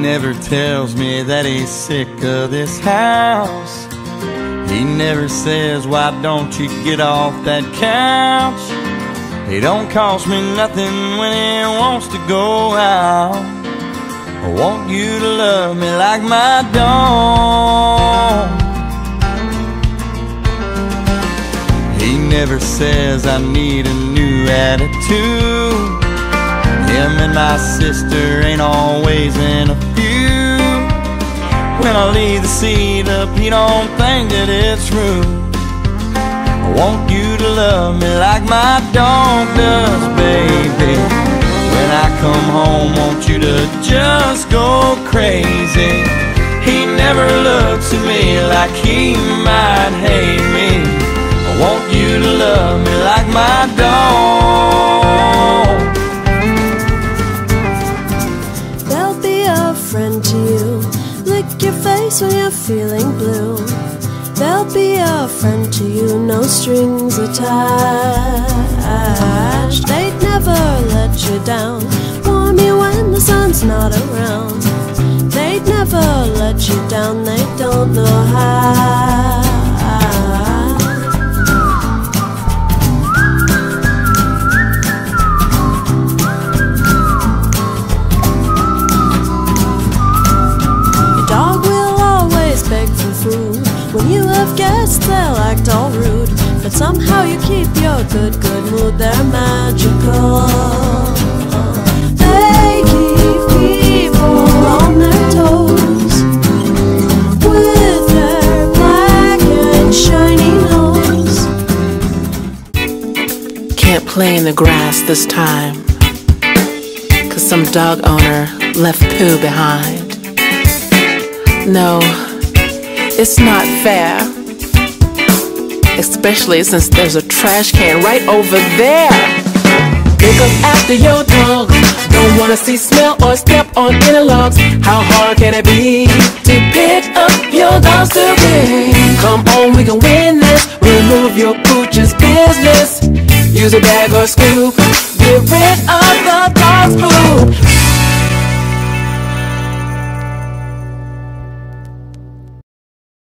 never tells me that he's sick of this house. He never says, why don't you get off that couch? He don't cost me nothing when he wants to go out. I want you to love me like my dog. He never says I need a new attitude. Him and my sister ain't always in a feud. When I leave the seat up, he don't think that it's rude. I want you to love me like my dog does, baby. When I come home, want you to just go crazy. He never looks at me like he might hate me. I want you to love me like my dog. They'll be a friend to you. Lick your face when you're feeling blue. They'll be a friend to you, no strings attached. They'd never let you down, warm you when the sun's not around. They'd never let you down, they don't know how. Your dog will always beg for food. When you have guests, they'll act all rude, but somehow you keep your good mood. They're magical. They keep people on their toes with their black and shiny nose. Can't play in the grass this time, 'cause some dog owner left poo behind. No, it's not fair, especially since there's a trash can right over there. They come after your dog, don't wanna see, smell, or step on any logs. How hard can it be to pick up your dog's debris? Come on, we can win this. Remove your pooch's business. Use a bag or scoop,